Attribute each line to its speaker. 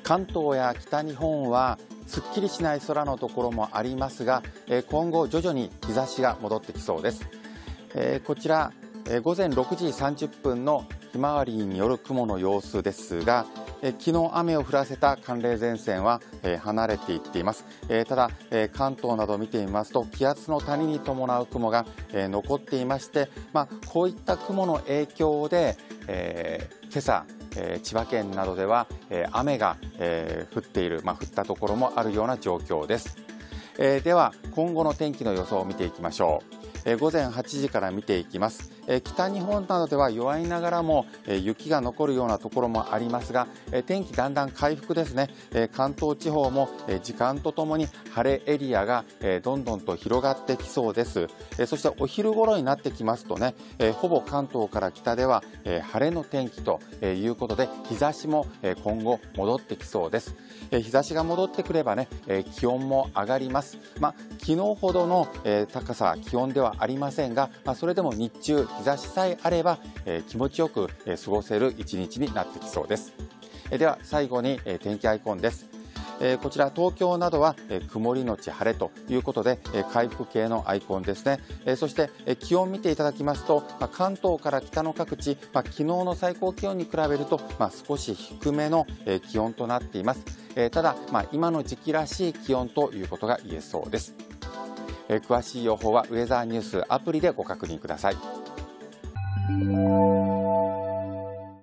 Speaker 1: 関東や北日本はすっきりしない空のところもありますが、今後徐々に日差しが戻ってきそうです。こちら午前6時30分のひまわりによる雲の様子ですが、昨日雨を降らせた寒冷前線は離れていっています。ただ関東などを見てみますと、気圧の谷に伴う雲が残っていまして、こういった雲の影響で今朝千葉県などでは雨が降っている、降ったところもあるような状況です。では今後の天気の予想を見ていきましょう。午前8時から見ていきます。北日本などでは弱いながらも雪が残るようなところもありますが、天気だんだん回復ですね。関東地方も時間とともに晴れエリアがどんどんと広がってきそうです。そしてお昼頃になってきますとね、ほぼ関東から北では晴れの天気ということで、日差しも今後戻ってきそうです。日差しが戻ってくればね、気温も上がります。昨日ほどの高さ気温ではありませんが、それでも日中日差しさえあれば気持ちよく過ごせる一日になってきそうです。では最後に天気アイコンです。こちら東京などは曇りのち晴れということで回復系のアイコンですね。そして気温見ていただきますと、関東から北の各地、昨日の最高気温に比べると少し低めの気温となっています。ただ今の時期らしい気温ということが言えそうです。詳しい予報はウェザーニュースアプリでご確認ください。